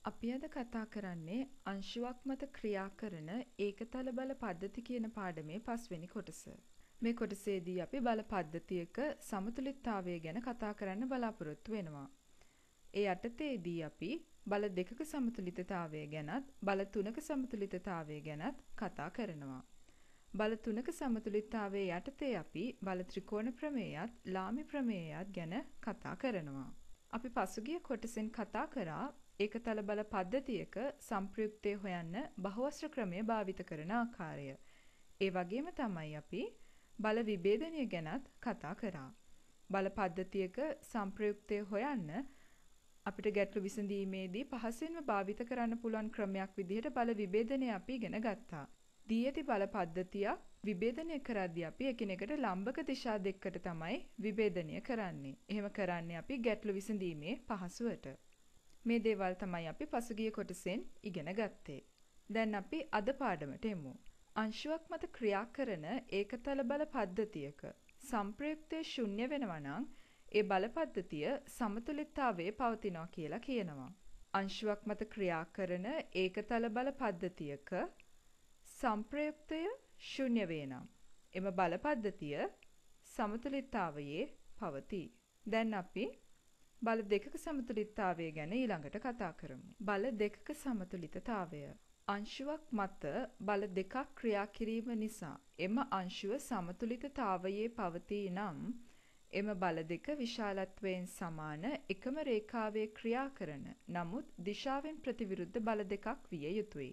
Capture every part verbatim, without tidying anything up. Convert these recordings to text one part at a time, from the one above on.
අපි අද කතා කරන්නේ අංශුවක් මත ක්‍රියා කරන ඒකතල බල පද්ධති කියන පාඩමේ පස්වෙනි කොටස. මේ කොටසේදී අපි බල පද්ධතියක සමතුලිතතාවය ගැන කතා කරන්න බලාපොරොත්තු වෙනවා. ඒ යටතේදී අපි බල දෙකක සමතුලිතතාවය ගැනත් බල තුනක සමතුලිතතාවය ගැනත් කතා කරනවා. බල තුනක සමතුලිතතාවයේ යටතේ අපි බල ත්‍රිකෝණ ප්‍රමේයයත් ලාමි ප්‍රමේයයත් ගැන කතා කරනවා. අපි පසුගිය කොටසෙන් කතා කරා ඒකතල බල පද්ධතියක සම්ප්‍රයුක්තය හොයන්න බහුවස්ත්‍ර ක්‍රමය භාවිත කරන ආකාරය. ඒ වගේම තමයි අපි බල විභේදනය ගැනත් කතා කරා. බල පද්ධතියක සම්ප්‍රයුක්තය හොයන්න අපිට ගැටලු විසඳීමේදී පහසෙන්ම භාවිත කරන්න පුළුවන් ක්‍රමයක් විදිහට බල විභේදනය අපි ඉගෙන ගත්තා. දී ඇති බල පද්ධතියක් විභේදනය කරද්දී අපි එකිනෙකට ලම්බක දිශා දෙකකට තමයි විභේදනය කරන්නේ. එහෙම කරන්නේ අපි ගැටලු විසඳීමේ පහසුවට. මේ දේවල් තමයි අපි පසුගිය කොටසෙන් ඉගෙන ගත්තේ. දැන් අපි අද පාඩමට එමු. අංශුවක් මත ක්‍රියා කරන ඒකතල බල පද්ධතියක සම්ප්‍රයුක්තය ශුන්‍ය වෙනවා නම් ඒ බල පද්ධතිය සමතුලිතතාවයේ පවතිනවා කියලා කියනවා. අංශුවක් මත ක්‍රියා කරන ඒකතල බල පද්ධතියක සම්ප්‍රයුක්තය ශුන්‍ය වේ නම් එම බල පද්ධතිය සමතුලිතතාවයේ පවතී. දැන් අපි බල දෙකක සමතුලිතතාවය ගැන ඊළඟට කතා කරමු. බල දෙකක සමතුලිතතාවය. අංශුවක් මත බල දෙකක් ක්‍රියා කිරීම නිසා එම අංශුව සමතුලිතතාවයේ පවතී නම් එම බල දෙක විශාලත්වයෙන් සමාන එකම රේඛාවේ ක්‍රියා කරන නමුත් දිශාවෙන් ප්‍රතිවිරුද්ධ බල දෙකක් විය යුතුයි.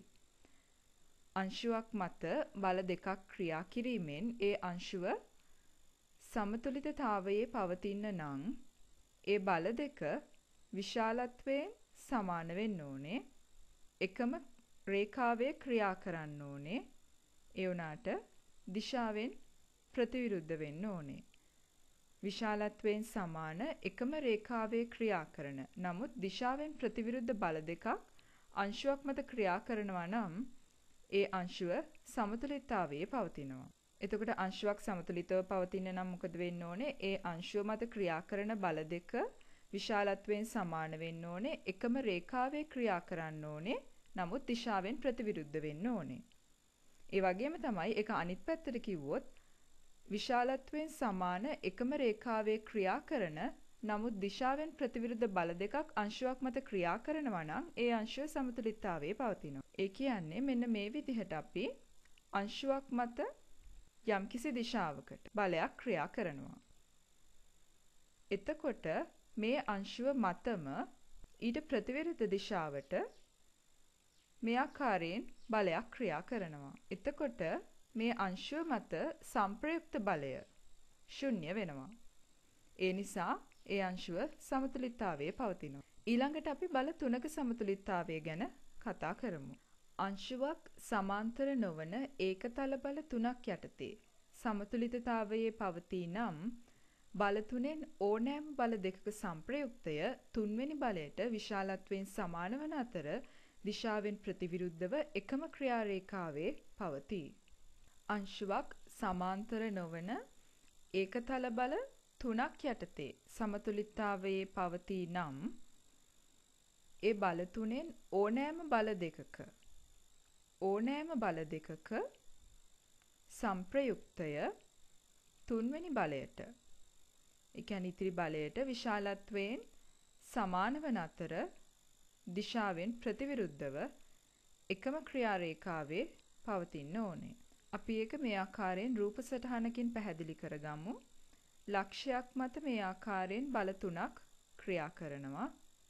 අංශුවක් මත බල දෙකක් ක්‍රියා කිරීමෙන් ඒ අංශුව සමතුලිතතාවයේ පවතින්න නම් ඒ බල දෙක විශාලත්වයෙන් සමාන වෙන්න ඕනේ. එකම රේඛාවේ ක්‍රියා කරන්න ඕනේ. ඒ වුණාට දිශාවෙන් ප්‍රතිවිරුද්ධ වෙන්න ඕනේ. විශාලත්වයෙන් සමාන එකම රේඛාවේ ක්‍රියා කරන නමුත් දිශාවෙන් ප්‍රතිවිරුද්ධ බල දෙකක් අංශුවක් මත ක්‍රියා කරනවා නම් ඒ අංශුව සමතුලිතතාවයේ පවතිනවා. එතකොට අංශුවක් සමතුලිතව පවතින නම් මොකද වෙන්න ඕනේ? ඒ අංශුව මත ක්‍රියා කරන බල දෙක විශාලත්වයෙන් සමාන වෙන්න ඕනේ. එකම රේඛාවේ ක්‍රියා කරන්න ඕනේ. නමුත් දිශාවෙන් ප්‍රතිවිරුද්ධ වෙන්න ඕනේ. ඒ වගේම තමයි ඒක අනිත් පැත්තට කිව්වොත් විශාලත්වයෙන් සමාන එකම රේඛාවේ ක්‍රියා කරන නමුත් දිශාවෙන් ප්‍රතිවිරුද්ධ බල දෙකක් අංශුවක් මත ක්‍රියා කරනවා නම් ඒ අංශුව සමතුලිතතාවයේ පවතිනවා. ඒ කියන්නේ මෙන්න මේ විදිහට අපි අංශුවක් මත යම්කිසි දිශාවකට බලයක් ක්‍රියා කරනවා. එතකොට මේ අංශුව මතම ඊට ප්‍රතිවිරුද්ධ දිශාවට මේ ආකාරයෙන් බලයක් ක්‍රියා කරනවා. එතකොට මේ අංශුව මත සම්ප්‍රයුක්ත බලය ශුන්‍ය වෙනවා. ඒ නිසා ඒ අංශුව සමතුලිතතාවයේ පවතිනවා. ඊළඟට අපි බල තුනක සමතුලිතතාවය ගැන කතා කරමු. අංශුවක් සමාන්තර නොවන ඒකතල බල තුනක් යටතේ සමතුලිතතාවයේ පවතී නම් බල තුනෙන් ඕනෑම බල දෙකක සම්ප්‍රයුක්තය තුන්වෙනි බලයට විශාලත්වයෙන් සමාන වන අතර දිශාවෙන් ප්‍රතිවිරුද්ධව එකම ක්‍රියාරේඛාවේ පවතී. අංශුවක් සමාන්තර නොවන ඒකතල බල තුනක් යටතේ සමතුලිතතාවයේ පවතී නම් ඒ බල තුනෙන් ඕනෑම බල දෙකක ඕනෑම බල දෙකක සම්ප්‍රයුක්තය තුන්වෙනි බලයට ඒ කියන්නේ ඉතිරි බලයට විශාලත්වයෙන් සමාන වන අතර දිශාවෙන් ප්‍රතිවිරුද්ධව එකම ක්‍රියාරේඛාවේ පවතින්න ඕනේ. අපි ඒක මේ ආකාරයෙන් රූප සටහනකින් පැහැදිලි කරගමු. ලක්ෂයක් මත මේ ආකාරයෙන් බල තුනක් ක්‍රියා කරනවා.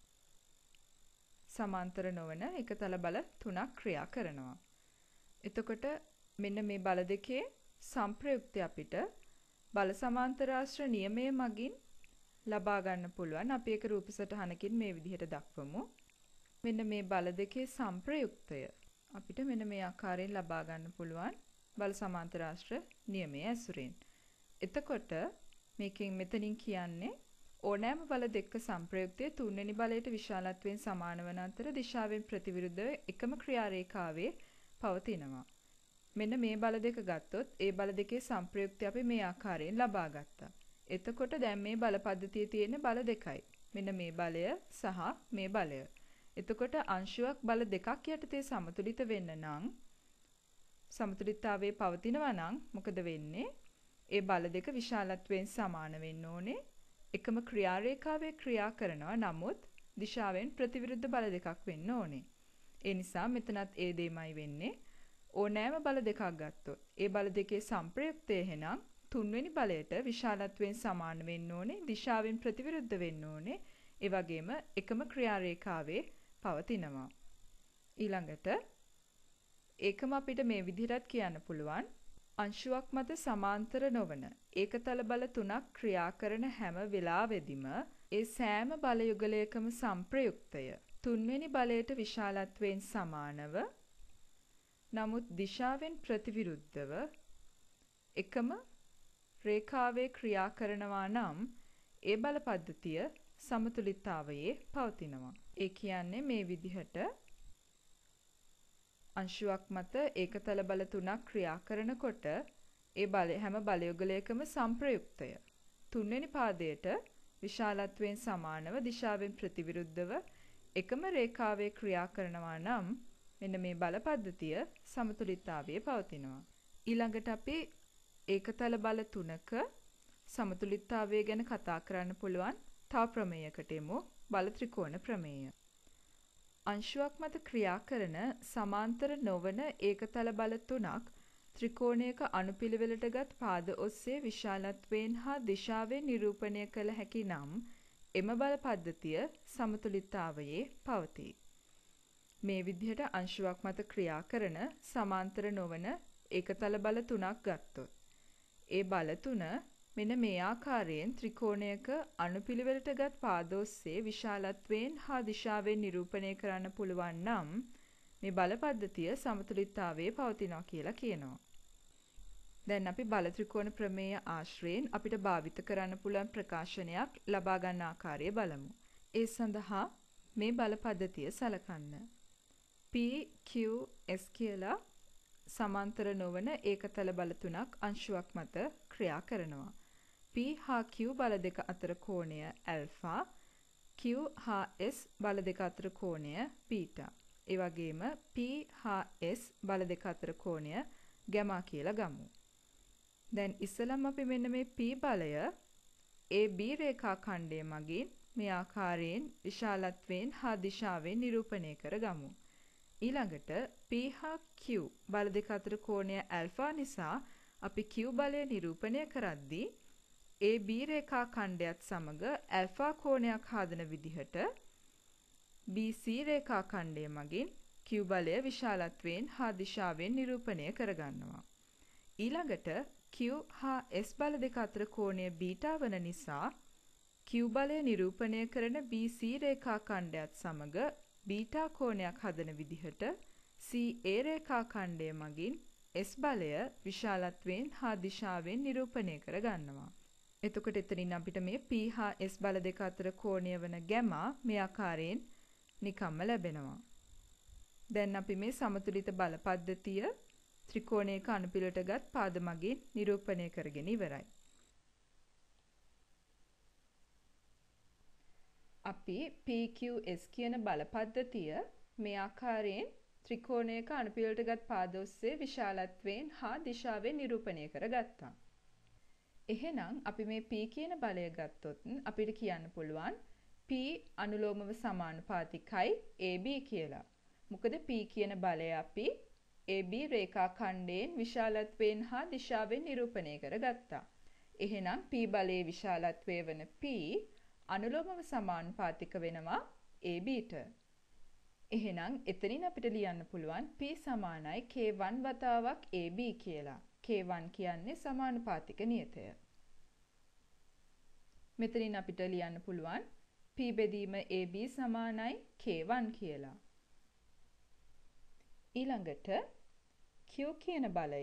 සමාන්තර නොවන එකතල බල තුනක් ක්‍රියා කරනවා. එතකොට මෙන්න මේ බල දෙකේ සම්ප්‍රයුක්තය අපිට බල සමාන්තරාශ්‍ර නියමය මගින් ලබා ගන්න පුළුවන්. අපි ඒක රූප සටහනකින් මේ විදිහට දක්වමු. මෙන්න මේ බල දෙකේ සම්ප්‍රයුක්තය අපිට මෙන්න මේ ආකාරයෙන් ලබා ගන්න පුළුවන් බල සමාන්තරාශ්‍ර නියමයේ ඇසුරෙන්. එතකොට මේකෙන් මෙතනින් කියන්නේ ඕනෑම බල දෙක සම්ප්‍රයුක්තය තුන්වෙනි බලයට විශාලත්වයෙන් සමාන වන අතර දිශාවෙන් ප්‍රතිවිරුද්ධව එකම ක්‍රියාරේඛාවේ පවතිනවා. මෙන්න මේ බල දෙක ගත්තොත් ඒ බල දෙකේ සම්ප්‍රයුක්තය අපි මේ ආකාරයෙන් ලබා ගත්තා. එතකොට දැන් මේ බල පද්ධතියේ තියෙන බල දෙකයි. මෙන්න මේ බලය සහ මේ බලය. එතකොට අංශුවක් බල දෙකක් යටතේ සමතුලිත වෙන්න නම් සමතුලිතතාවයේ පවතිනවා නම් මොකද වෙන්නේ? ඒ බල දෙක විශාලත්වයෙන් සමාන වෙන්න ඕනේ. එකම ක්‍රියාරේඛාවේ ක්‍රියා කරනවා නමුත් දිශාවෙන් ප්‍රතිවිරුද්ධ බල දෙකක් වෙන්න ඕනේ. ඒ නිසා මෙතනත් ඒ දෙයමයි වෙන්නේ. ඕනෑම බල දෙකක් ගත්තොත් ඒ බල දෙකේ සංප්‍රයුක්තය එහෙනම් තුන්වෙනි බලයට විශාලත්වයෙන් සමාන වෙන්න ඕනේ. දිශාවෙන් ප්‍රතිවිරුද්ධ වෙන්න ඕනේ. ඒ වගේම එකම ක්‍රියාරේඛාවේ පවතිනවා. ඊළඟට ඒකම අපිට මේ විදිහටත් කියන්න පුළුවන්. අංශුවක් මත සමාන්තර නොවන ඒකතල බල තුනක් ක්‍රියා කරන හැම වෙලාවෙදිම ඒ සෑම බල යුගලයකම සංප්‍රයුක්තය තුන්වෙනි බලයට විශාලත්වයෙන් සමානව නමුත් දිශාවෙන් ප්‍රතිවිරුද්ධව එකම රේඛාවේ ක්‍රියා කරනවා නම් ඒ බල පද්ධතිය සමතුලිතතාවයේ පවතිනවා. ඒ කියන්නේ මේ විදිහට අංශුවක් මත ඒකතල බල තුනක් ක්‍රියා කරනකොට ඒ බල හැම බල යුගලයකම සංප්‍රයුක්තය තුන්වෙනි පාදයට විශාලත්වයෙන් සමානව දිශාවෙන් ප්‍රතිවිරුද්ධව එකම රේඛාවේ ක්‍රියා කරනවා නම් මෙන්න මේ බල පද්ධතිය සමතුලිතතාවයේ පවතිනවා. ඊළඟට අපි ඒකතල බල තුනක සමතුලිතතාවය ගැන කතා කරන්න පුළුවන් තව ප්‍රමේයකට එමු. බල ත්‍රිකෝණ ප්‍රමේය. අංශුවක් මත ක්‍රියා කරන සමාන්තර නොවන ඒකතල බල තුනක් ත්‍රිකෝණයක අනුපිළිවෙලටගත් පාද ඔස්සේ විශාලත්වයෙන් හා දිශාවෙන් නිරූපණය කළ හැකි නම් එම බල පද්ධතිය සමතුලිතතාවයේ පවතී. මේ විදිහට අංශුවක් මත ක්‍රියා කරන සමාන්තර නොවන ඒකතල බල තුනක් ගත්තොත් ඒ බල තුන මෙන්න මේ ආකාරයෙන් ත්‍රිකෝණයක අනුපිළිවෙලටගත් පාද ඔස්සේ විශාලත්වයෙන් හා දිශාවෙන් නිරූපණය කරන්න පුළුවන් නම් මේ බල පද්ධතිය සමතුලිතතාවයේ පවතිනවා කියලා කියනවා. දැන් අපි බල ත්‍රිකෝණ ප්‍රමේය ආශ්‍රයෙන් අපිට භාවිත කරන්න පුළුවන් ප්‍රකාශනයක් ලබා ගන්න ආකාරය බලමු. ඒ සඳහා මේ බල පද්ධතිය සලකන්න. P Q S කියලා සමාන්තර නොවන ඒකතල බල තුනක් අංශුවක් මත ක්‍රියා කරනවා. P හා Q බල දෙක අතර කෝණය ඇල්ෆා, Q හා S බල දෙක අතර කෝණය බීටා. ඒ වගේම P හා S බල දෙක අතර කෝණය ගැමා කියලා ගමු. දැන් ඉස්සෙල්ලාම අපි මෙන්න මේ P බලය A B රේඛා ඛණ්ඩය මගින් මේ ආකාරයෙන් විශාලත්වයෙන් හා දිශාවෙන් නිරූපණය කරගමු. ඊළඟට P හා Q බල දෙක අතර කෝණය ඇල්ෆා නිසා අපි Q බලය නිරූපණය කරද්දී A B රේඛා ඛණ්ඩයත් සමග ඇල්ෆා කෝණයක් හදන විදිහට B C රේඛා ඛණ්ඩය මගින් Q බලය විශාලත්වයෙන් හා දිශාවෙන් නිරූපණය කරගන්නවා. ඊළඟට Q හා S බල දෙක අතර කෝණය බීටා වන නිසා Q බලය නිරූපණය කරන B C රේඛා ඛණ්ඩයත් සමග බීටා කෝණයක් හදන විදිහට C A රේඛා ඛණ්ඩය මගින් S බලය විශාලත්වයෙන් හා දිශාවෙන් නිරූපණය කරගන්නවා. එතකොට එතනින් අපිට මේ P හා S බල දෙක අතර කෝණය වන ගැමා මේ ආකාරයෙන් නිකම්ම ලැබෙනවා. දැන් අපි මේ සමතුලිත බල පද්ධතිය ත්‍රිකෝණයක අනුපිළිවෙලටගත් පාද මගින් නිරූපණය කරගෙන ඉවරයි. අපි P Q S කියන බල පද්ධතිය මේ ආකාරයෙන් ත්‍රිකෝණයක අනුපිළිවෙලටගත් පාද ඔස්සේ විශාලත්වයෙන් හා දිශාවෙන් නිරූපණය කරගත්තා. එහෙනම් අපි මේ P කියන බලය ගත්තොත් අපිට කියන්න පුළුවන් P අනුලෝමව සමානුපාතිකයි A B කියලා. මොකද P කියන බලය අපි A B රේඛා ඛණ්ඩයෙන් විශාලත්වයෙන් හා දිශාවෙන් නිරූපණය කරගත්තා. එහෙනම් P බලයේ විශාලත්වය වන P අනුලෝමව සමානුපාතික වෙනවා A Bට. එහෙනම් එතනින් අපිට ලියන්න පුළුවන් P සමානයි K one වතාවක් A B කියලා. K one කියන්නේ සමානුපාතික නියතය. මෙතනින් අපිට ලියන්න පුළුවන් P බෙදීම A B සමානයි K one කියලා. ඊළඟට Q කියන බලය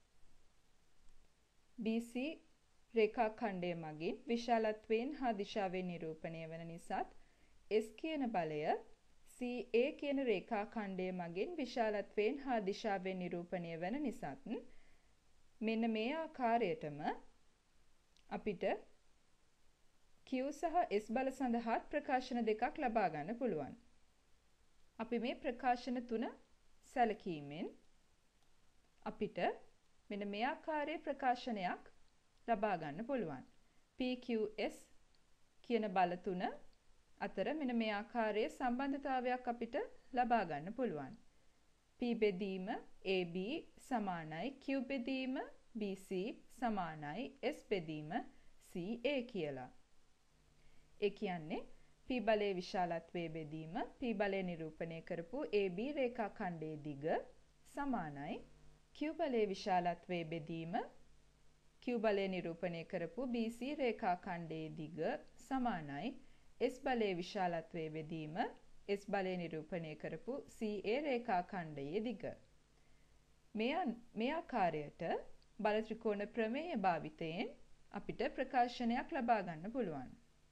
B C රේඛා ඛණ්ඩය මගින් විශාලත්වයෙන් හා දිශාවෙන් නිරූපණය වන නිසාත් S කියන බලය C A කියන රේඛා ඛණ්ඩය මගින් විශාලත්වයෙන් හා දිශාවෙන් නිරූපණය වන නිසාත් මෙන්න මේ ආකාරයටම අපිට Q සහ S බල සඳහා ප්‍රකාශන දෙකක් ලබා ගන්න පුළුවන්. අපි මේ ප්‍රකාශන තුන සැලකීමෙන් අපිට මෙන්න මේ ආකාරයේ ප්‍රකාශනයක් ලබා ගන්න පුළුවන්. P Q S කියන බල තුන අතර මෙන්න මේ ආකාරයේ සම්බන්ධතාවයක් අපිට ලබා ගන්න පුළුවන්. P බෙදීම A B සමානයි Q බෙදීම B C සමානයි S බෙදීම C A කියලා. ඒ කියන්නේ P බලයේ විශාලත්වයේ බෙදීම P බලය නිරූපණය කරපු A B රේඛාඛණ්ඩයේ දිග සමානයි Q බලයේ විශාලත්වයේ බෙදීම Q බලය නිරූපණය කරපු B C රේඛාඛණ්ඩයේ දිග සමානයි S බලයේ විශාලත්වයේ බෙදීම S බලය නිරූපණය කරපු C A රේඛාඛණ්ඩයේ දිග. මේ මේ ආකාරයට බල ත්‍රිකෝණ ප්‍රමේය භාවිතයෙන් අපිට ප්‍රකාශනයක් ලබා ගන්න පුළුවන්.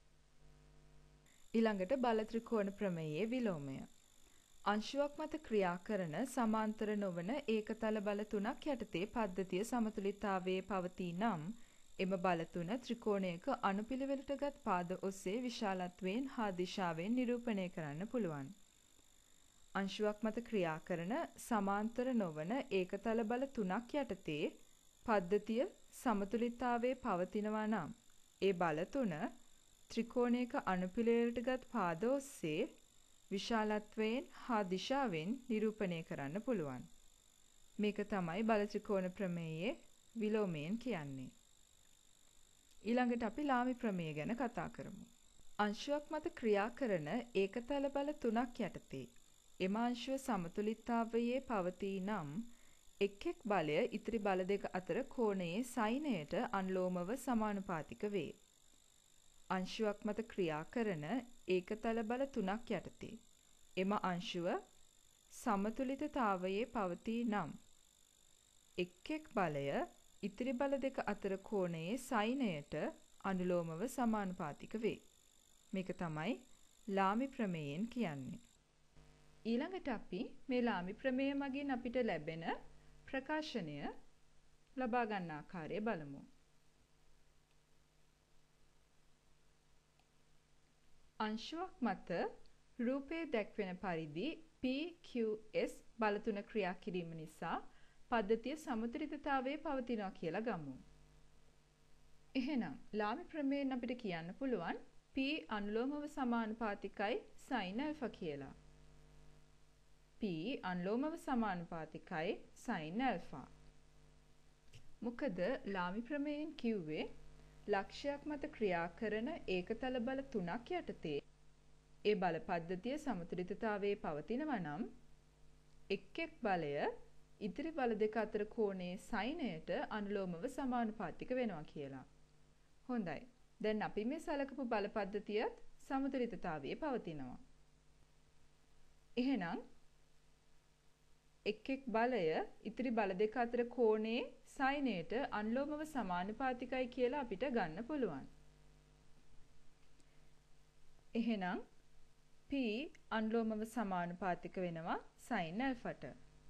ඊළඟට බල ත්‍රිකෝණ ප්‍රමේයයේ විලෝමය. අංශුවක් මත ක්‍රියා කරන සමාන්තර නොවන ඒකතල බල තුනක් යටතේ පද්ධතිය සමතුලිතතාවයේ පවතී නම් එම බල තුන ත්‍රිකෝණයක අනුපිළිවෙලටගත් පාද ඔස්සේ විශාලත්වයෙන් හා දිශාවෙන් නිරූපණය කරන්න පුළුවන්. අංශුවක් මත ක්‍රියා කරන සමාන්තර නොවන ඒකතල බල තුනක් යටතේ පද්ධතිය සමතුලිතතාවයේ පවතිනවා නම් ඒ බල තුන ත්‍රිකෝණයක අනුපිළිවෙලටගත් පාද ඔස්සේ විශාලත්වයෙන් හා දිශාවෙන් නිරූපණය කරන්න පුළුවන්. මේක තමයි බල ත්‍රිකෝණ ප්‍රමේයයේ විලෝමයෙන් කියන්නේ. ඊළඟට අපි ලාමි ප්‍රමේය ගැන කතා කරමු. අංශුවක් මත ක්‍රියා කරන ඒකතල බල තුනක් යටතේ එම අංශුව සමතුලිතතාවයේ පවතී නම් එක් එක් බලය ඉතිරි බල දෙක අතර කෝණයේ සයිනයට අනුලෝමව සමානුපාතික වේ. අංශුවක් මත ක්‍රියා කරන ඒකතල බල තුනක් යටතේ එම අංශුව සමතුලිතතාවයේ පවතී නම් එක් එක් බලය ඉතිරි බල දෙක අතර කෝණයේ සයිනයට අනුලෝමව සමානුපාතික වේ. මේක තමයි ලාමි ප්‍රමේයෙන් කියන්නේ. ඊළඟට අපි මේ ලාමි ප්‍රමේය මගින් අපිට ලැබෙන ප්‍රකාශනය ලබා ගන්න ආකාරය බලමු. අංශුවක් මත රූපයේ දැක්වෙන පරිදි P Q S බල තුන ක්‍රියා කිරීම නිසා පද්ධතිය සමතුලිතතාවයේ පවතිනවා කියලා ගමු. එහෙනම් ලාමි ප්‍රමේයෙන් අපිට කියන්න පුළුවන් P අනුලෝමව සමානුපාතිකයි sin alpha කියලා. P අනුලෝමව සමානුපාතිකයි sin alpha. මොකද ලාමි ප්‍රමේයෙන් කිව්වේ ලක්ෂයක් මත ක්‍රියා කරන ඒකතල බල තුනක් යටතේ ඒ බල පද්ධතිය සමතුලිතතාවයේ පවතිනවා නම් එක් එක් බලය ඉතිරි බල දෙක අතර කෝණයේ සයිනයට අනුලෝමව සමානුපාතික වෙනවා කියලා. හොඳයි. දැන් අපි මේ සලකපු බල පද්ධතියත් සමතුලිතතාවයේ පවතිනවා. එහෙනම් එක් එක් බලය ඉතිරි බල දෙක අතර කෝණයේ සයිනයට අනුලෝමව සමානුපාතිකයි කියලා අපිට ගන්න පුළුවන්. එහෙනම් P අනුලෝමව සමානුපාතික වෙනවා sin alphaට.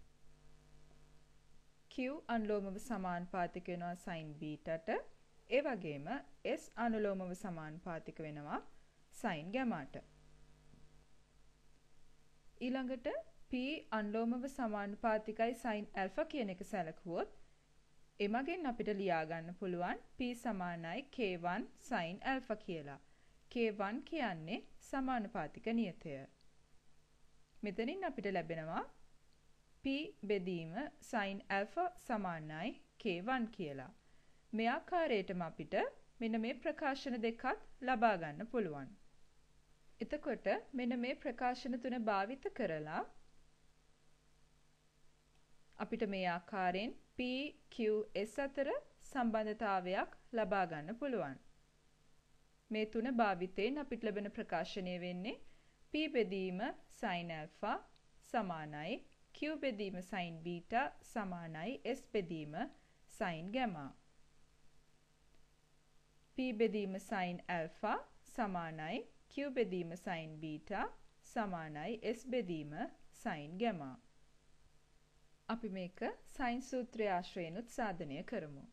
Q අනුලෝමව සමානුපාතික වෙනවා sin betaට. ඒ වගේම S අනුලෝමව සමානුපාතික වෙනවා sin gammaට. ඊළඟට P අනුලෝමව සමානුපාතිකයි sin alpha කියන එක සැලකුවොත් එමගින් අපිට ලියා ගන්න පුළුවන් P සමානයි K one sin alpha කියලා. K one කියන්නේ සමානුපාතික නියතය. මෙතනින් අපිට ලැබෙනවා P බෙදීම sin alpha සමානයි K one කියලා. මේ ආකාරයටම අපිට මෙන්න මේ ප්‍රකාශන දෙකත් ලබා ගන්න පුළුවන්. එතකොට මෙන්න මේ ප්‍රකාශන තුන භාවිත කරලා අපිට මේ ආකාරයෙන් P Q S අතර සම්බන්ධතාවයක් ලබා ගන්න පුළුවන්. මේ තුන භාවිතයෙන් අපිට ලැබෙන ප්‍රකාශනය වෙන්නේ P බෙදීම sin alpha සමානයි Q බෙදීම sin beta සමානයි S බෙදීම sin gamma. P බෙදීම sin alpha සමානයි Q බෙදීම sin beta සමානයි S බෙදීම sin gamma. අපි මේක සයින් සූත්‍රය ආශ්‍රයෙන් උත්සාධනය කරමු.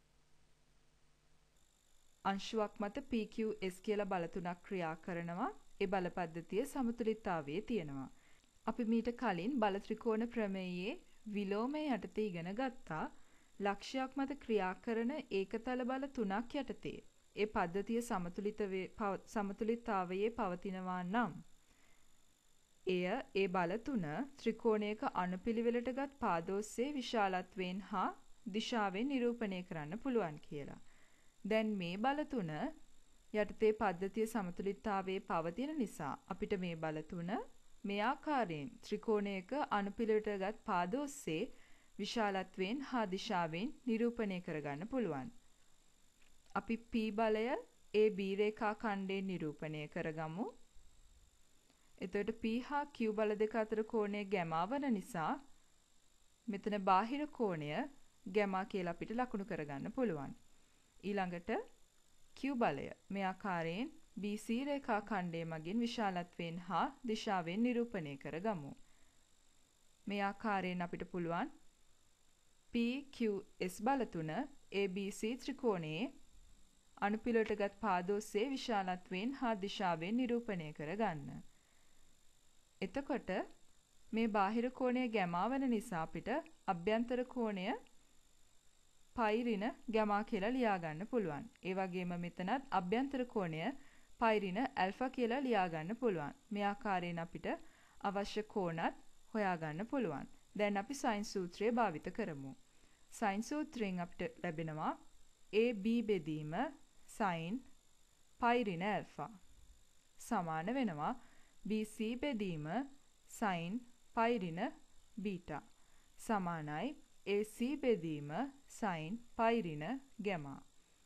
අංශුවක් මත P Q S කියලා බල තුනක් ක්‍රියා කරනවා ඒ බල පද්ධතිය සමතුලිතතාවයේ තියෙනවා. අපි මීට කලින් බල ත්‍රිකෝණ ප්‍රමේයයේ විලෝමය යටතේ ඉගෙන ගත්තා ලක්ෂයක් මත ක්‍රියා කරන ඒකතල බල තුනක් යටතේ ඒ පද්ධතිය සමතුලිත සමතුලිතතාවයේ පවතිනවා නම් එය ඒ බල තුන ත්‍රිකෝණයක අනුපිළිවෙලටගත් පාද ඔස්සේ විශාලත්වයෙන් හා දිශාවෙන් නිරූපණය කරන්න පුළුවන් කියලා. දැන් මේ බල තුන යටතේ පද්ධතිය සමතුලිතතාවයේ පවතින නිසා අපිට මේ බල තුන මේ ආකාරයෙන් ත්‍රිකෝණයක අනුපිළිවෙලටගත් පාද ඔස්සේ විශාලත්වයෙන් හා දිශාවෙන් නිරූපණය කරගන්න පුළුවන්. අපි P බලය A B රේඛා ඛණ්ඩයෙන් නිරූපණය කරගමු. එතකොට P හා Q බල දෙක අතර කෝණය ගැමා වන නිසා මෙතන බාහිර කෝණය ගැමා කියලා අපිට ලකුණු කරගන්න පුළුවන්. ඊළඟට Q බලය මේ ආකාරයෙන් B C රේඛා ඛණ්ඩය මගින් විශාලත්වයෙන් හා දිශාවෙන් නිරූපණය කරගමු. මේ ආකාරයෙන් අපිට පුළුවන් P Q S බල තුන A B C ත්‍රිකෝණයේ අනුපිළිවෙලටගත් පාද ඔස්සේ විශාලත්වයෙන් හා දිශාවෙන් නිරූපණය කරගන්න. එතකොට මේ බාහිර කෝණය ගැමා වන නිසා අපිට අභ්‍යන්තර කෝණය පයි ඍණ ගැමා කියලා ලියා ගන්න පුළුවන්. ඒ වගේම මෙතනත් අභ්‍යන්තර කෝණය පයි ඍණ ඇල්ෆා කියලා ලියා ගන්න පුළුවන්. මේ ආකාරයෙන් අපිට අවශ්‍ය කෝණත් හොයා ගන්න පුළුවන්. දැන් අපි සයින් සූත්‍රය භාවිත කරමු. සයින් සූත්‍රයෙන් අපිට ලැබෙනවා A B බෙදීම සයින් පයි ඍණ ඇල්ෆා සමාන වෙනවා B C බෙදීම සයින් පයි ඍණ බීටා සමානයි A C බෙදීම සයින් පයි ඍණ ගැමා.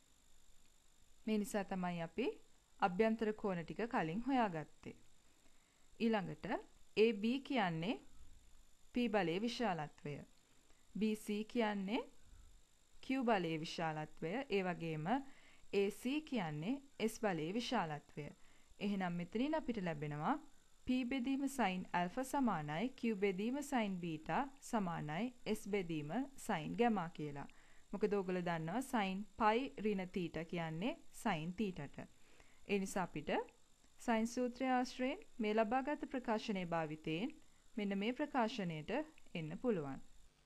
මේ නිසා තමයි අපි අභ්‍යන්තර කෝණ ටික කලින් හොයාගත්තේ. ඊළඟට A B කියන්නේ P බලයේ විශාලත්වය. B C කියන්නේ Q බලයේ විශාලත්වය. ඒ වගේම A C කියන්නේ S බලයේ විශාලත්වය. එහෙනම් මෙතනින් අපිට ලැබෙනවා P බෙදීම sin alpha සමානයි Q බෙදීම sin beta සමානයි S බෙදීම sin gamma කියලා. මොකද ඔයගොල්ලෝ දන්නවා sin pi ඍණ theta කියන්නේ sin thetaට. ඒ නිසා අපිට sin සූත්‍රය ආශ්‍රයෙන් මේ ලබාගත් ප්‍රකාශනයේ භාවිතයෙන් මෙන්න මේ ප්‍රකාශනයට එන්න පුළුවන්.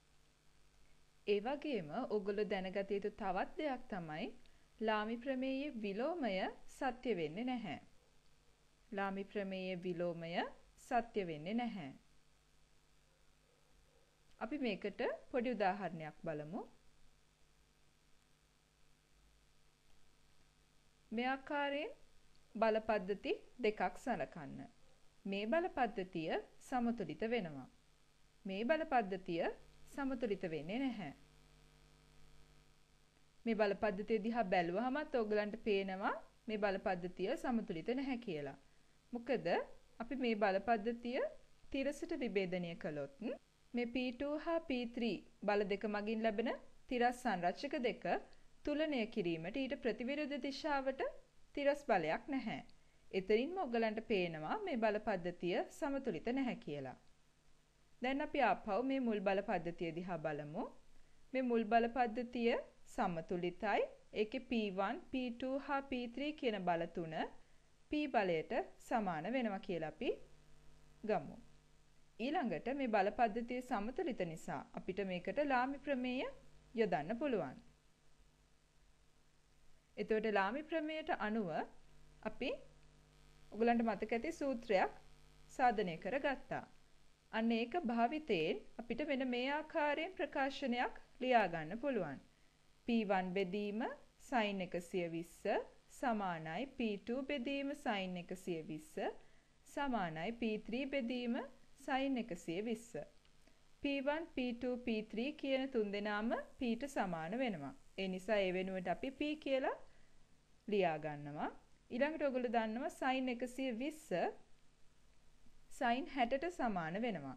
ඒ වගේම ඔයගොල්ලෝ දැනගත යුතු තවත් දෙයක් තමයි ලාමි ප්‍රමේයයේ විලෝමය සත්‍ය වෙන්නේ නැහැ. ලාමි ප්‍රමේයයේ විලෝමය සත්‍ය වෙන්නේ නැහැ. අපි මේකට පොඩි උදාහරණයක් බලමු. මේ ආකාරයෙන් බල පද්ධති දෙකක් සලකන්න. මේ බල පද්ධතිය සමතුලිත වෙනවා. මේ බල පද්ධතිය සමතුලිත වෙන්නේ නැහැ. මේ බල පද්ධතිය දිහා බැලුවහමත් ඔයගලන්ට පේනවා මේ බල පද්ධතිය සමතුලිත නැහැ කියලා. මොකද අපි මේ බල පද්ධතිය තිරසට විභේදනය කළොත් මේ P two හා P three බල දෙක මගින් ලැබෙන තිරස් සංරචක දෙක තුලනය කිරීමට ඊට ප්‍රතිවිරුද්ධ දිශාවට තිරස් බලයක් නැහැ. එතනින්ම ඔයගලන්ට පේනවා මේ බල පද්ධතිය සමතුලිත නැහැ කියලා. දැන් අපි ආපහු මේ මුල් බල පද්ධතිය දිහා බලමු. මේ මුල් බල පද්ධතිය සමතුලිතයි. ඒකේ P one, P two හා P three කියන බල තුන P බලයට සමාන වෙනවා කියලා අපි ගමු. ඊළඟට මේ බල පද්ධතිය සමතුලිත නිසා අපිට මේකට ලාමි ප්‍රමේය යොදන්න පුළුවන්. එතකොට ලාමි ප්‍රමේයට අනුව අපි ඔයගලන්ට මතක ඇති සූත්‍රයක් සාධනය කරගත්තා. අන්න ඒක භාවිතයෙන් අපිට මෙන්න මේ ආකාරයෙන් ප්‍රකාශනයක් ලියා ගන්න පුළුවන්. P one බෙදීම sin එකසිය විස්ස සමානයි P two බෙදීම sin එකසිය විස්ස සමානයි P three බෙදීම sin එකසිය විස්ස. P one, P two, P three කියන තුන්දෙනාම P ට සමාන වෙනවා. ඒ නිසා ඒ වෙනුවට අපි P කියලා ලියා ගන්නවා. ඊළඟට ඔයගොල්ලෝ දන්නවා sin එකසිය විස්ස sin හැටට සමාන වෙනවා.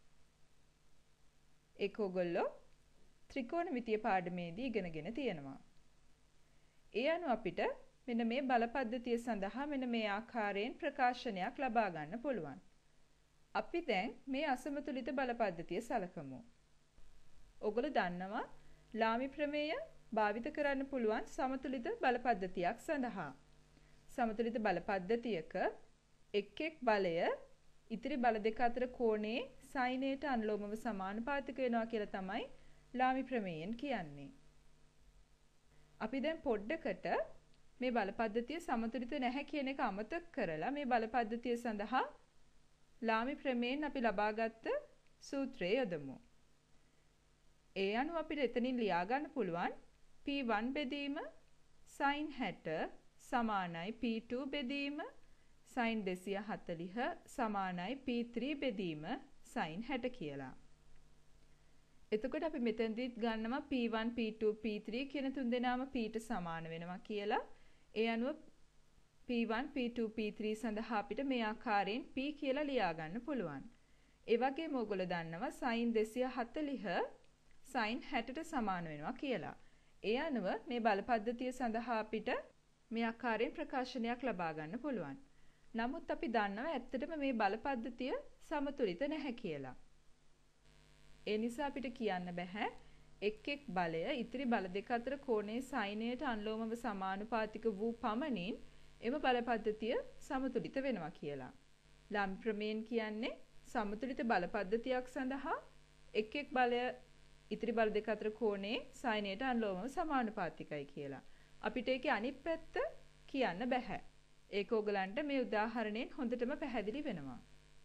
ඒක ඔයගොල්ලෝ ත්‍රිකෝණමිතිය පාඩමේදී ඉගෙනගෙන තියෙනවා. ඒ අනුව අපිට මෙන්න මේ බල පද්ධතිය සඳහා මෙන්න මේ ආකාරයෙන් ප්‍රකාශනයක් ලබා ගන්න පුළුවන්. අපි දැන් මේ අසමතුලිත බල පද්ධතිය සලකමු. ඔයගොල්ලෝ දන්නවා ලාමි ප්‍රමේය භාවිත කරන්න පුළුවන් සමතුලිත බල පද්ධතියක් සඳහා. සමතුලිත බල පද්ධතියක එක් එක් බලය ඉතිරි බල දෙක අතර කෝණයේ සයිනයට අනුලෝමව සමානුපාතික වෙනවා කියලා තමයි ලාමි ප්‍රමේයෙන් කියන්නේ. අපි දැන් පොඩ්ඩකට මේ බල පද්ධතිය සමතුලිත නැහැ කියන එක අමතක කරලා මේ බල පද්ධතිය සඳහා ලාමි ප්‍රමේයෙන් අපි ලබාගත් සූත්‍රය යොදමු. ඒ අනුව අපිට එතනින් ලියා ගන්න පුළුවන් P one බෙදීම sin හැට සමානයි P two බෙදීම sin දෙසිය හතළිහ සමානයි P three බෙදීම sin හැට කියලා. එතකොට අපි මෙතනදිත් ගන්නවා P one P two P three කියන තුන්දෙනාම P ට සමාන වෙනවා කියලා. ඒ අනුව P one P two P three සඳහා අපිට මේ ආකාරයෙන් P කියලා ලියා ගන්න පුළුවන්. ඒ වගේම ඔයගොල්ලෝ දන්නවා sin දෙසිය හතළිහ sin හැටට සමාන වෙනවා කියලා. ඒ අනුව මේ බල පද්ධතිය සඳහා අපිට මේ ආකාරයෙන් ප්‍රකාශනයක් ලබා ගන්න පුළුවන්. නමුත් අපි දන්නවා ඇත්තටම මේ බල පද්ධතිය සමතුලිත නැහැ කියලා. ඒ නිසා අපිට කියන්න බෑ එක් එක් බලය ඉතිරි බල දෙක අතර කෝණයේ සයිනයට අනුලෝමව සමානුපාතික වූ පමණින් එම බල පද්ධතිය සමතුලිත වෙනවා කියලා. ලාමි ප්‍රමේයෙන් කියන්නේ සමතුලිත බල පද්ධතියක් සඳහා එක් එක් බලය ඉතිරි බල දෙක අතර කෝණයේ සයිනයට අනුලෝමව සමානුපාතිකයි කියලා. අපිට ඒකේ අනිත් පැත්ත කියන්න බෑ. ඒක ඕගලන්ට මේ උදාහරණයෙන් හොඳටම පැහැදිලි වෙනවා.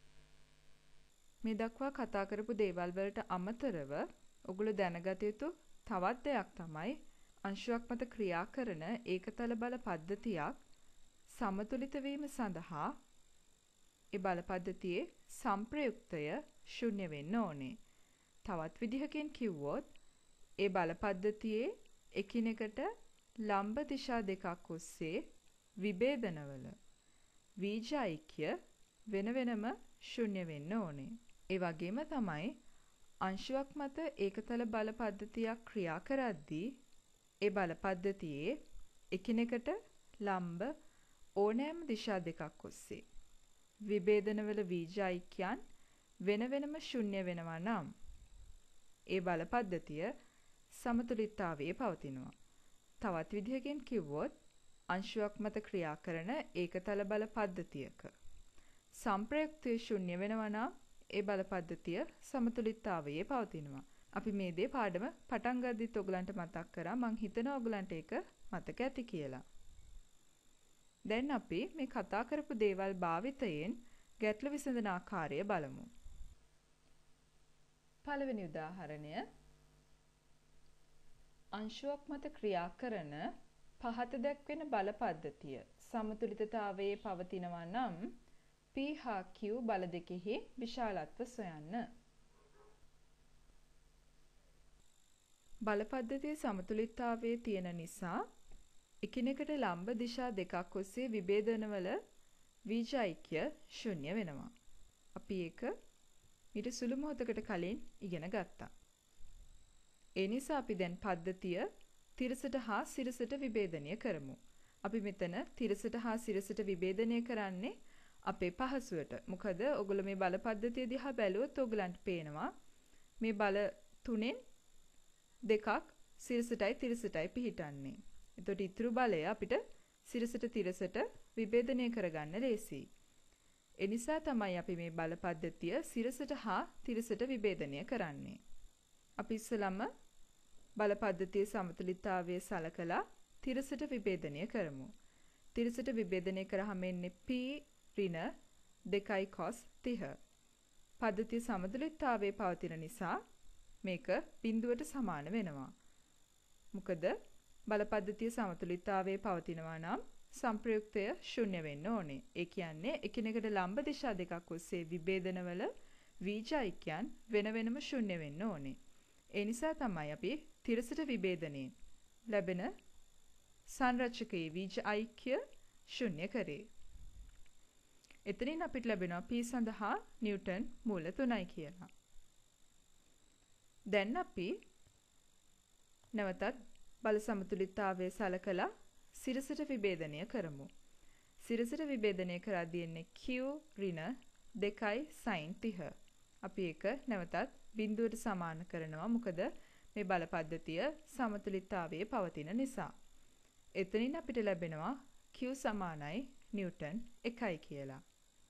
මේ දක්වා කතා කරපු දේවල් වලට අමතරව ඔගොල්ලෝ දැනගත යුතු තවත් දෙයක් තමයි අංශුවක් මත ක්‍රියා කරන ඒකතල බල පද්ධතියක් සමතුලිත වීම සඳහා ඒ බල පද්ධතියේ සංප්‍රයුක්තය ශුන්‍ය වෙන්න ඕනේ. තවත් විදිහකින් කිව්වොත් ඒ බල පද්ධතියේ එකිනෙකට ලම්බ දිශා දෙකක් ඔස්සේ විභේදනවල වීජ ඓක්‍ය වෙන වෙනම ශුන්‍ය වෙන්න ඕනේ. ඒ වගේම තමයි අංශුවක් මත ඒකතල බල පද්ධතියක් ක්‍රියා කරද්දී ඒ බල පද්ධතියේ එකිනෙකට ලම්බ ඕනෑම දිශා දෙකක් ඔස්සේ විභේදනවල වීජ ඓක්‍යයන් වෙන වෙනම ශුන්‍ය වෙනවා නම් ඒ බල පද්ධතිය සමතුලිතතාවයේ පවතිනවා. තවත් විදිහකින් කිව්වොත් අංශුවක් මත ක්‍රියා කරන ඒකතල බල පද්ධතියක සංප්‍රයුක්තය ශුන්‍ය වෙනවා නම් ඒ බල පද්ධතිය සමතුලිතතාවයේ පවතිනවා. අපි මේ දේ පාඩම පටන් ගද්දිත් ඔයගලන්ට මතක් කරා. මං හිතනවා ඔයගලන්ට ඒක මතක ඇති කියලා. දැන් අපි මේ කතා කරපු දේවල් භාවිතයෙන් ගැටළු විසඳන ආකාරය බලමු. පළවෙනි උදාහරණය අංශුවක් මත ක්‍රියා කරන පහත දැක්වෙන බල පද්ධතිය සමතුලිතතාවයේ පවතිනවා නම් P හා Q බල දෙකෙහි විශාලත්ව සොයන්න. බල පද්ධතියේ සමතුලිතතාවයේ තියෙන නිසා එකිනෙකට ලම්බ දිශා දෙකක් ඔස්සේ විභේදනවල වීජ ඓක්‍ය ශුන්‍ය වෙනවා. අපි ඒක ඊට සුළු මොහොතකට කලින් ඉගෙන ගත්තා. ඒ නිසා අපි දැන් පද්ධතිය තිරසට හා සිරසට විභේදනය කරමු. අපි මෙතන තිරසට හා සිරසට විභේදනය කරන්නේ අපේ පහසුවට. මොකද ඔයගොල්ලෝ මේ බල පද්ධතිය දිහා බැලුවොත් ඔයගලන්ට පේනවා මේ බල තුනෙන් දෙකක් සිරසටයි තිරසටයි පිහිටන්නේ. එතකොට ඉතුරු බලය අපිට සිරසට තිරසට විභේදනය කරගන්න ලේසියි. ඒ නිසා තමයි අපි මේ බල පද්ධතිය සිරසට හා තිරසට විභේදනය කරන්නේ. අපි ඉස්සෙල්ලාම බල පද්ධතියේ සමතුලිතතාවය සලකලා තිරසට විභේදනය කරමු. තිරසට විභේදනය කරාම එන්නේ P ඍණ දෙකයි cos තිහ. පද්ධතිය සමතුලිතතාවයේ පවතින නිසා මේක බිඳුවට සමාන වෙනවා. මොකද බල පද්ධතිය සමතුලිතතාවයේ පවතිනවා නම් සංප්‍රයුක්තය ශුන්‍ය වෙන්න ඕනේ. ඒ කියන්නේ එකිනෙකට ලම්බ දිශා දෙකක් ඔස්සේ විභේදනවල වීජ ඓක්‍යයන් වෙන වෙනම ශුන්‍ය වෙන්න ඕනේ. ඒ නිසා තමයි අපි තිරසට විභේදනයෙන් ලැබෙන සංරචකයේ වීජ ඓක්‍ය ශුන්‍ය කරේ. එතනින් අපිට ලැබෙනවා P සඳහා නිව්ටන් මූල තුනයි කියලා. දැන් අපි නැවතත් බල සමතුලිතතාවය සලකලා සිරසට විභේදනය කරමු. සිරසට විභේදනය කරද්දී එන්නේ Q ඍණ දෙකයි sin තිහ. අපි ඒක නැවතත් බිඳුවට සමාන කරනවා. මොකද මේ බල පද්ධතිය සමතුලිතතාවයේ පවතින නිසා. එතනින් අපිට ලැබෙනවා Q සමානයි නිව්ටන් එකයි කියලා.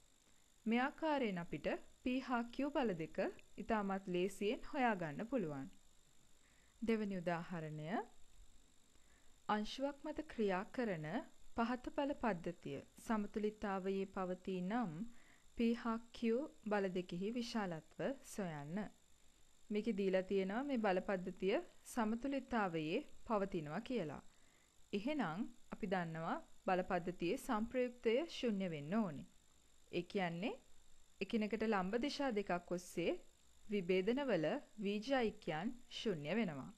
මේ ආකාරයෙන් අපිට P හා Q බල දෙක ඉතාමත් ලේසියෙන් හොයාගන්න පුළුවන්. දෙවැනි උදාහරණය අංශුවක් මත ක්‍රියා කරන පහත බල පද්ධතිය සමතුලිතතාවයේ පවතී නම් P හා Q බල දෙකෙහි විශාලත්ව සොයන්න. මේකේ දීලා තියෙනවා මේ බල පද්ධතිය සමතුලිතතාවයේ පවතිනවා කියලා. එහෙනම් අපි දන්නවා බල පද්ධතියේ සංප්‍රයුක්තය ශුන්‍ය වෙන්න ඕනේ. ඒ කියන්නේ එකිනෙකට ලම්බ දිශා දෙකක් ඔස්සේ විභේදනවල වීජයික්‍යයන් ශුන්‍ය වෙනවා.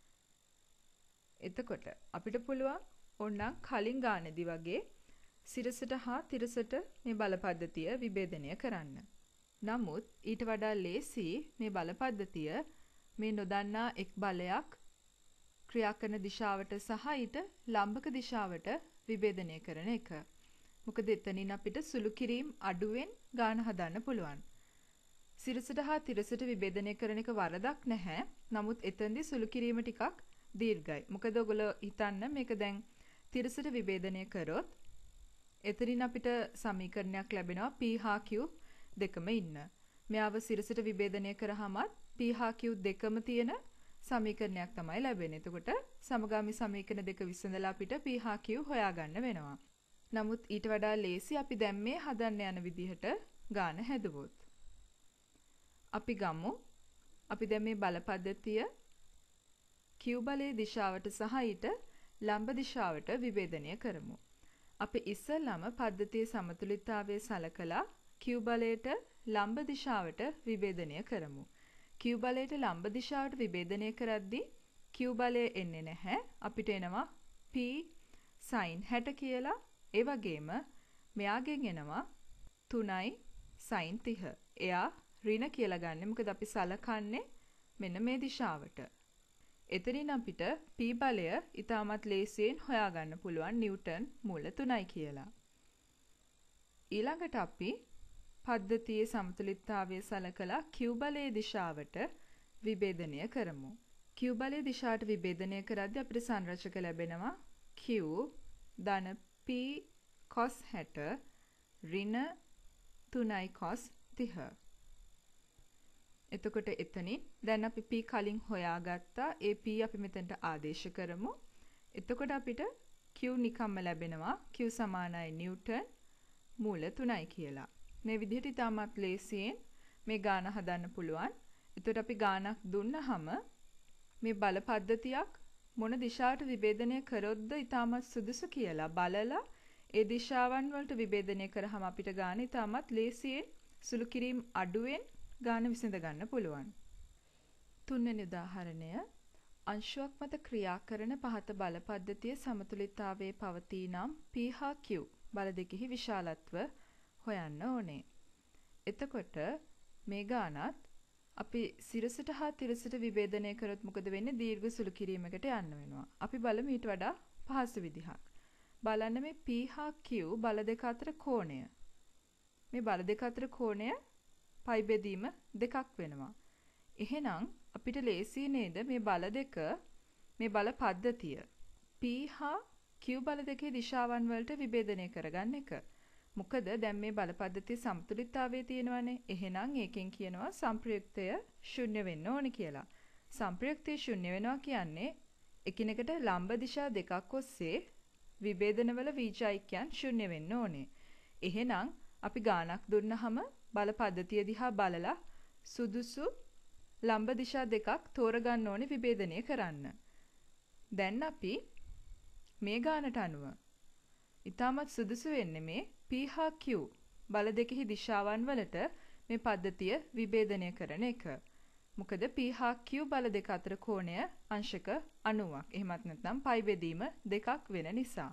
එතකොට අපිට පුළුවන් ඕනනම් කලින් ගානේදී වගේ සිරසට හා තිරසට මේ බල පද්ධතිය විභේදනය කරන්න. නමුත් ඊට වඩා ලේසි මේ බල පද්ධතිය මේ නොදන්නා එක් බලයක් ක්‍රියා කරන දිශාවට සහ ඊට ලම්බක දිශාවට විභේදනය කරන එක. මොකද එතනින් අපිට සුළු කිරීම අඩුවෙන් ගාන හදන්න පුළුවන්. සිරසට හා තිරසට විභේදනය කරන එක වරදක් නැහැ. නමුත් එතෙන්දී සුළු කිරීම ටිකක් දීර්ඝයි. මොකද ඔයගොල්ලෝ හිතන්න මේක දැන් තිරසට විභේදනය කරොත් එතනින් අපිට සමීකරණයක් ලැබෙනවා P හා Q දෙකම ඉන්න. මෙයාව සිරසට විභේදනය කරාමත් P හා Q දෙකම තියෙන සමීකරණයක් තමයි ලැබෙන්නේ. එතකොට සමගාමී සමීකරණ දෙක විසඳලා අපිට P හා Q හොයාගන්න වෙනවා. නමුත් ඊට වඩා ලේසි අපි දැන් මේ හදන්න යන විදිහට ගාන හැදුවොත්. අපි ගමු අපි දැන් මේ බල පද්ධතිය Q බලයේ දිශාවට සහ ඊට ලම්බ දිශාවට විභේදනය කරමු. අපි ඉස්සෙල්ලාම පද්ධතියේ සමතුලිතතාවය සලකලා Q බලයට ලම්බ දිශාවට විභේදනය කරමු. Q බලයට ලම්බ දිශාවට විභේදනය කරද්දී Q බලය එන්නේ නැහැ. අපිට එනවා P sin හැට කියලා. ඒ වගේම මෙයාගෙන් එනවා තුනයි sin තිහ. එයා ඍණ කියලා ගන්න. මොකද අපි සලකන්නේ මෙන්න මේ දිශාවට. එතනින් අපිට P බලය ඉතාමත් ලේසියෙන් හොයාගන්න පුළුවන් නිව්ටන් මූල තුනයි කියලා. ඊළඟට අපි පද්ධතියේ සමතුලිතතාවය සලකලා Q බලයේ දිශාවට විභේදනය කරමු. Q බලයේ දිශාවට විභේදනය කරද්දී අපිට සංරචක ලැබෙනවා Q ධන P cos හැට ඍණ තුනයි cos තිහ. එතකොට එතනින් දැන් අපි P කලින් හොයාගත්තා. ඒ P අපි මෙතනට ආදේශ කරමු. එතකොට අපිට Q නිකම්ම ලැබෙනවා Q සමානයි නිව්ටන් මූල තුනයි කියලා. මේ විදිහට ඉතාමත් ලේසියෙන් මේ ගාන හදන්න පුළුවන්. එතකොට අපි ගානක් දුන්නහම මේ බල පද්ධතියක් මොන දිශාවට විභේදනය කරොත්ද ඉතාමත් සුදුසු කියලා බලලා ඒ දිශාවන් වලට විභේදනය කරාම අපිට ගාන ඉතාමත් ලේසියෙන් සුළු කිරීම අඩුවෙන් ගාන විසඳ ගන්න පුළුවන්. තුන්වෙනි උදාහරණය අංශුවක් මත ක්‍රියා කරන පහත බල පද්ධතියේ සමතුලිතතාවයේ පවතී නම් P හා Q බල දෙකෙහි විශාලත්ව හොයන්න ඕනේ. එතකොට මේ ගානත් අපි සිරසට හා තිරසට විභේදනය කරොත් මොකද වෙන්නේ? දීර්ඝ සුළු කිරීමකට යන්න වෙනවා. අපි බලමු ඊට වඩා පහසු විදිහක්. බලන්න මේ P හා Q බල දෙක අතර කෝණය. මේ බල දෙක අතර කෝණය පයි බෙදීම දෙකක් වෙනවා. එහෙනම් අපිට ලේසි නේද මේ බල දෙක මේ බල පද්ධතිය P හා Q බල දෙකේ දිශාවන් වලට විභේදනය කරගන්න එක. මොකද දැන් මේ බල පද්ධතිය සමතුලිතතාවයේ තියෙනවානේ. එහෙනම් ඒකෙන් කියනවා සංප්‍රයුක්තය ශුන්‍ය වෙන්න ඕනේ කියලා. සංප්‍රයුක්තය ශුන්‍ය වෙනවා කියන්නේ එකිනෙකට ලම්බ දිශා දෙකක් ඔස්සේ විභේදනවල වීජයික්‍යයන් ශුන්‍ය වෙන්න ඕනේ. එහෙනම් අපි ගානක් දුන්නහම බල පද්ධතිය දිහා බලලා සුදුසු ලම්බ දිශා දෙකක් තෝරගන්න ඕනේ විභේදනය කරන්න. දැන් අපි මේ ගානට අනුව ඉතාමත් සුදුසු වෙන්නේ මේ P හා Q බල දෙකෙහි දිශාවන් වලට මේ පද්ධතිය විභේදනය කරන එක. මොකද P හා Q බල දෙක අතර කෝණය අංශක අනූවක්. එහෙමත් නැත්නම් පයි බෙදීම දෙකක් වෙන නිසා.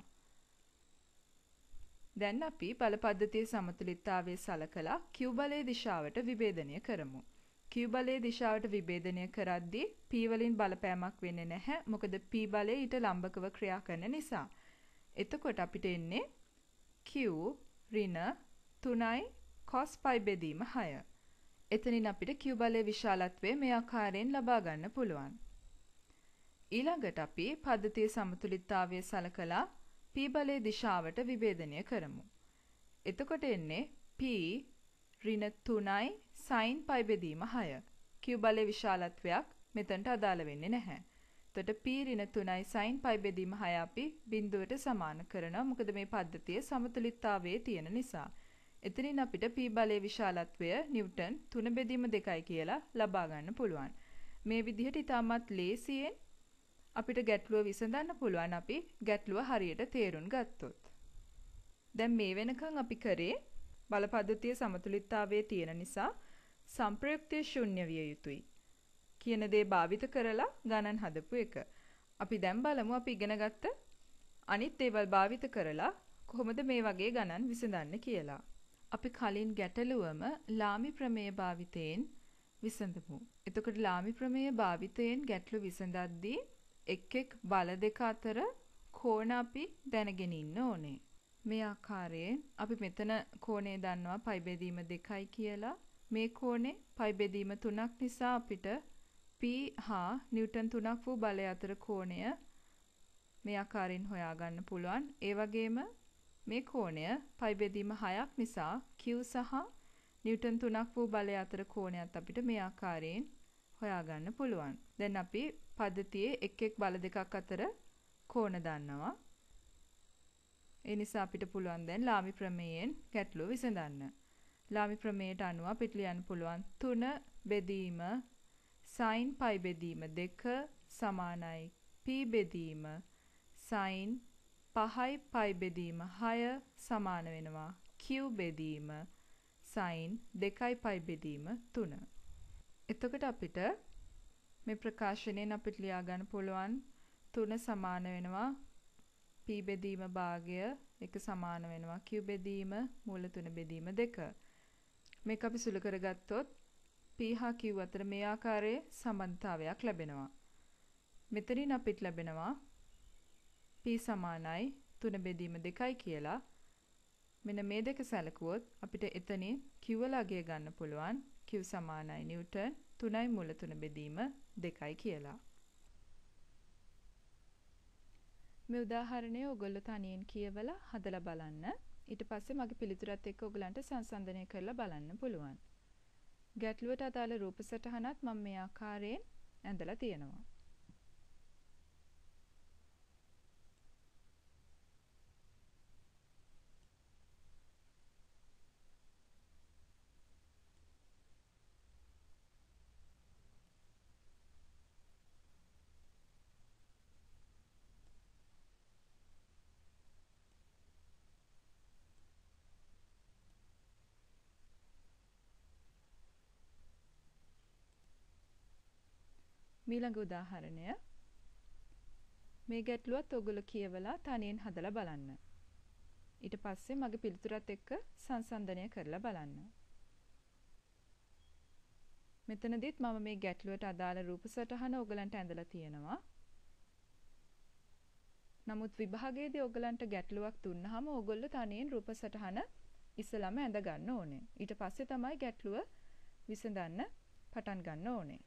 දැන් අපි බල පද්ධතියේ සමතුලිතතාවය සලකලා Q බලයේ දිශාවට විභේදනය කරමු. Q බලයේ දිශාවට විභේදනය කරද්දී P වලින් බලපෑමක් වෙන්නේ නැහැ. මොකද P බලය ඊට ලම්බකව ක්‍රියා කරන නිසා. එතකොට අපිට එන්නේ Q ඍණ තුනයි cos පයි බෙදීම හය. එතනින් අපිට Q බලයේ විශාලත්වය මේ ආකාරයෙන් ලබා ගන්න පුළුවන්. ඊළඟට අපි පද්ධතියේ සමතුලිතතාවය සලකලා P බලයේ දිශාවට විභේදනය කරමු. එතකොට එන්නේ P ඍණ තුනයි සයින් පයි බෙදීම හය. Q බලයේ විශාලත්වයක් මෙතනට අදාළ වෙන්නේ නැහැ. එතකොට P ඍණ තුනයි සයින් පයි බෙදීම හය අපි බිඳුවට සමාන කරනවා. මොකද මේ පද්ධතිය සමතුලිතතාවයේ තියෙන නිසා. එතනින් අපිට P බලයේ විශාලත්වය නිව්ටන් තුන බෙදීම දෙකයි කියලා ලබා ගන්න පුළුවන්. මේ විදිහට ඉතාමත් ලේසියෙන් අපිට ගැටලුව විසඳන්න පුළුවන් අපි ගැටලුව හරියට තේරුම් ගත්තොත්. දැන් මේ වෙනකන් අපි කරේ බල පද්ධතියේ සමතුලිතතාවයේ තියෙන නිසා සම්ප්‍රයුක්තය ශූන්‍ය විය යුතුයි කියන දේ භාවිත කරලා ගණන් හදපු එක. අපි දැන් බලමු අපි ඉගෙන ගත්ත අනිත් දේවල් භාවිත කරලා කොහොමද මේ වගේ ගණන් විසඳන්නේ කියලා. අපි කලින් ගැටලුවම ලාමි ප්‍රමේය භාවිතයෙන් විසඳමු. එතකොට ලාමි ප්‍රමේය භාවිතයෙන් ගැටලු විසඳද්දී එක් එක් බල දෙක අතර කෝණ අපි දැනගෙන ඉන්න ඕනේ. මේ ආකාරයෙන් අපි මෙතන කෝණය දන්නවා පයි බෙදීම දෙකයි කියලා. මේ කෝණේ පයි බෙදීම තුනක් නිසා අපිට P හා නිව්ටන් තුනක් වූ බලය අතර කෝණය මේ ආකාරයෙන් හොයාගන්න පුළුවන්. ඒ වගේම මේ කෝණය පයි බෙදීම හයක් නිසා Q සහ නිව්ටන් තුනක් වූ බලය අතර කෝණයත් අපිට මේ ආකාරයෙන් හොයාගන්න පුළුවන්. දැන් අපි පද්ධතියේ එක් එක් බල දෙකක් අතර කෝණ දන්නවා. ඒ නිසා අපිට පුළුවන් දැන් ලාමි ප්‍රමේයෙන් ගැටලුව විසඳන්න. ලාමි ප්‍රමේයට අනුව අපිට ලියන්න පුළුවන් තුන බෙදීම සයින් පයි බෙදීම දෙක සමානයි P බෙදීම සයින් පහයි පයි බෙදීම හය සමාන වෙනවා Q බෙදීම සයින් දෙකයි පයි බෙදීම තුන. එතකොට අපිට මේ ප්‍රකාශනයෙන් අපිට ලියා ගන්න පුළුවන් තුන සමාන වෙනවා P බෙදීම භාගය එක සමාන වෙනවා Q බෙදීම මූල තුන බෙදීම දෙක. මේක අපි සුළු කරගත්තොත් P හා Q අතර මේ ආකාරයේ සම්බන්ධතාවයක් ලැබෙනවා. මෙතනින් අපිට ලැබෙනවා P සමානයි තුන බෙදීම දෙකයි කියලා. මෙන්න මේ දෙක සැලකුවොත් අපිට එතනින් Q වල අගය ගන්න පුළුවන් Q සමානයි නිව්ටන් තුනයි මූල තුන බෙදීම දෙකයි කියලා. මේ උදාහරණය ඔයගොල්ලෝ තනියෙන් කියවලා හදලා බලන්න. ඊට පස්සේ මගේ පිළිතුරත් එක්ක ඔයගලන්ට සංසන්දනය කරලා බලන්න පුළුවන්. ගැටලුවට අදාළ රූප සටහනත් මම මේ ආකාරයෙන් ඇඳලා තියෙනවා. මීළඟ උදාහරණය මේ ගැටලුවත් ඔයගොල්ලෝ කියවලා තනියෙන් හදලා බලන්න. ඊට පස්සේ මගේ පිළිතුරත් එක්ක සංසන්දනය කරලා බලන්න. මෙතනදිත් මම මේ ගැටලුවට අදාළ රූප සටහන ඔයගලන්ට ඇඳලා තියෙනවා. නමුත් විභාගයේදී ඔයගලන්ට ගැටලුවක් දුන්නාම ඔයගොල්ලෝ තනියෙන් රූප සටහන ඉස්සලම ඇඳ ගන්න ඕනේ. ඊට පස්සේ තමයි ගැටලුව විසඳන්න පටන් ගන්න ඕනේ.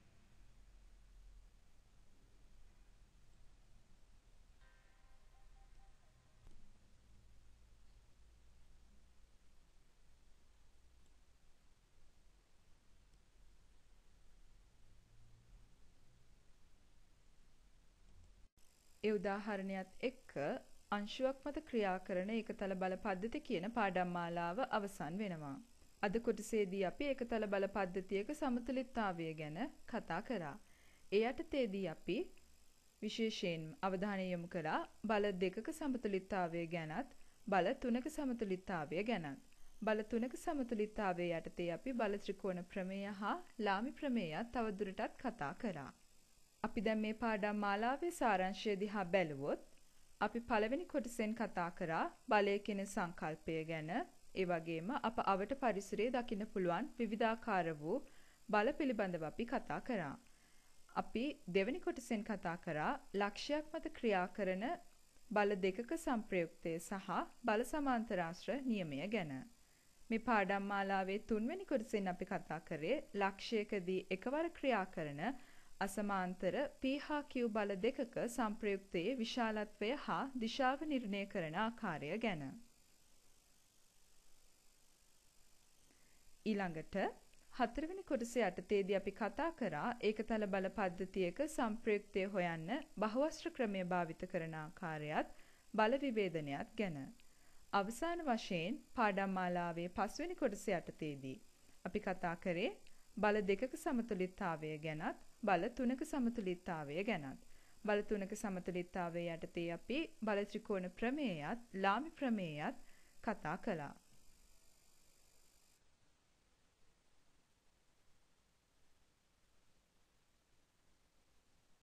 ඒ උදාහරණයත් එක්ක අංශුවක් මත ක්‍රියා කරන ඒකතල බල පද්ධති කියන පාඩම් මාලාව අවසන් වෙනවා. අද කොටසේදී අපි ඒකතල බල පද්ධතියක සමතුලිතතාවය ගැන කතා කරා. ඒ යටතේදී අපි විශේෂයෙන් අවධානය යොමු කළා බල දෙකක සමතුලිතතාවය ගැනත් බල තුනක සමතුලිතතාවය ගැනත්. බල තුනක සමතුලිතතාවය යටතේ අපි බල ත්‍රිකෝණ ප්‍රමේය හා ලාමි ප්‍රමේයත් තවදුරටත් කතා කරා. අපි දැන් මේ පාඩම් මාලාවේ සාරාංශය දිහා බැලුවොත් අපි පළවෙනි කොටසෙන් කතා කරා බලය කියන සංකල්පය ගැන. ඒ වගේම අප අවට පරිසරයේ දකින්න පුළුවන් විවිධාකාර වූ බල පිළිබඳව අපි කතා කරා. අපි දෙවෙනි කොටසෙන් කතා කරා ලක්ෂයක් මත ක්‍රියා කරන බල දෙකක සංප්‍රයුක්තය සහ බල සමාන්තරාශ්‍ර නියමය ගැන. මේ පාඩම් මාලාවේ තුන්වෙනි කොටසෙන් අපි කතා කරේ ලක්ෂයකදී එකවර ක්‍රියා කරන අසමාන්තර P හා Q බල දෙකක සංප්‍රයුක්තයේ විශාලත්වය හා දිශාව නිර්ණය කරන ආකාරය ගැන. ඊළඟට හතරවෙනි කොටසේ යටතේදී අපි කතා කරා ඒකතල බල පද්ධතියක සම්ප්‍රයුක්තය හොයන්න බහුවස්ත්‍ර ක්‍රමය භාවිත කරන ආකාරයත් බල විවේදනයත් ගැන. අවසාන වශයෙන් පාඩම් මාලාවේ පස්වෙනි කොටස යටතේදී අපි කතා කරේ බල දෙකක සමතුලිතතාවය ගැනත් බල තුනක සමතුලිතතාවය ගැනත්. බල තුනක සමතුලිතතාවය යටතේ අපි බල ත්‍රිකෝණ ප්‍රමේයයත් ලාමි ප්‍රමේයයත් කතා කළා.